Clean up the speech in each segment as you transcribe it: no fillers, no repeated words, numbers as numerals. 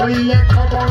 লইলে খবর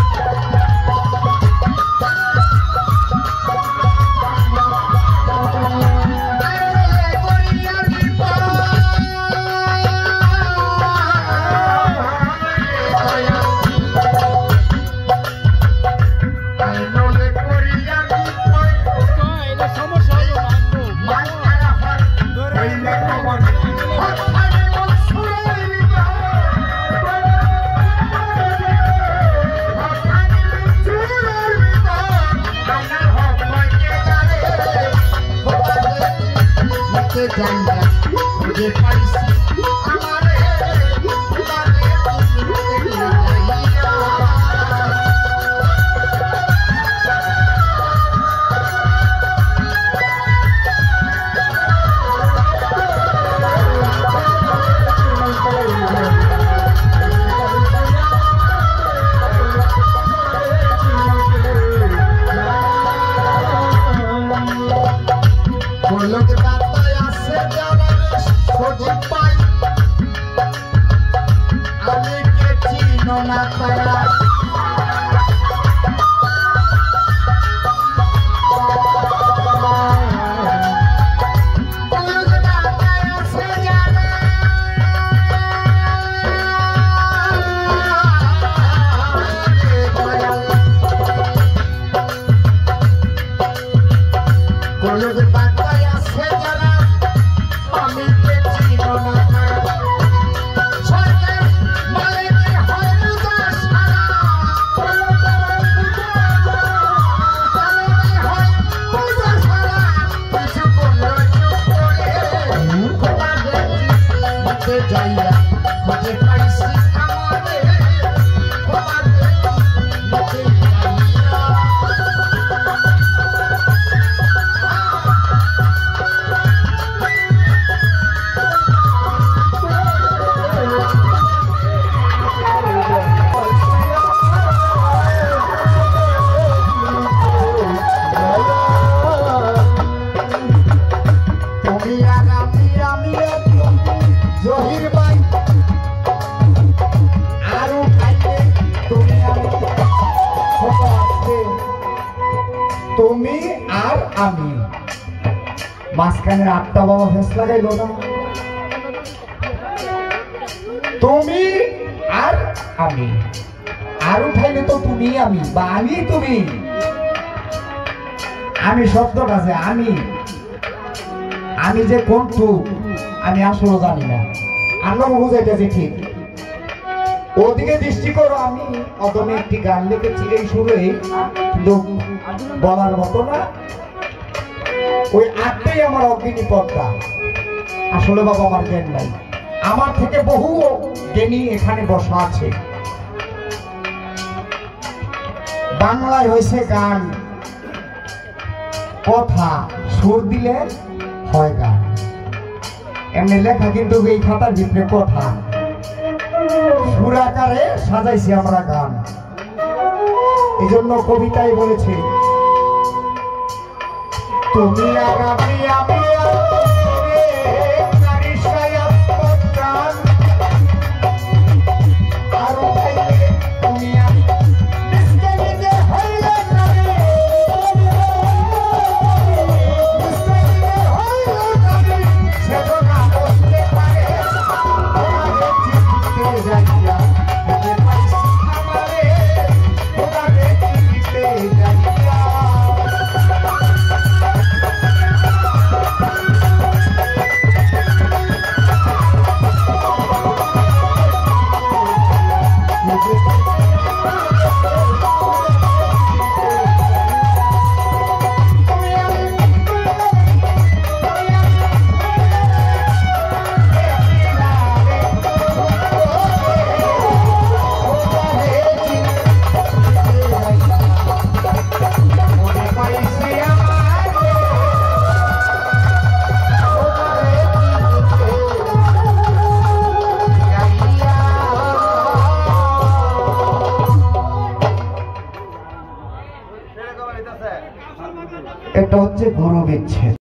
তুমি আর আমি মাঝখানে আটটা বাবা ফেস লাগাইলো না তুমি আর আমি আর উঠাইলে তো তুমি আমি বা আমি তুমি আমি শব্দটা আছে আমি যে কোনটু আমি আসলে জানি না আমরা বুঝাইতেছি ঠিক ওদিকে দৃষ্টি করো আমি অদমে একটি গান লিখেছি এই সুরে কিন্তু বলার মতো না ওই আটটাই আমার অগ্নি পদ্মা আসলে বাবা আমার জ্ঞান নাই আমার থেকে বহু জ্ঞানী এখানে বসা আছে বাংলায় হয়েছে গান কথা সুর দিলে হয় গান এমনি লেখা কিন্তু এই খাতার ভিতরে কথা সুর আকারে সাজাইছি আমরা গান এই জন্য কবিতায় বলেছে তুমি আর আমি এটা হচ্ছে গুরু বিচ্ছেদ।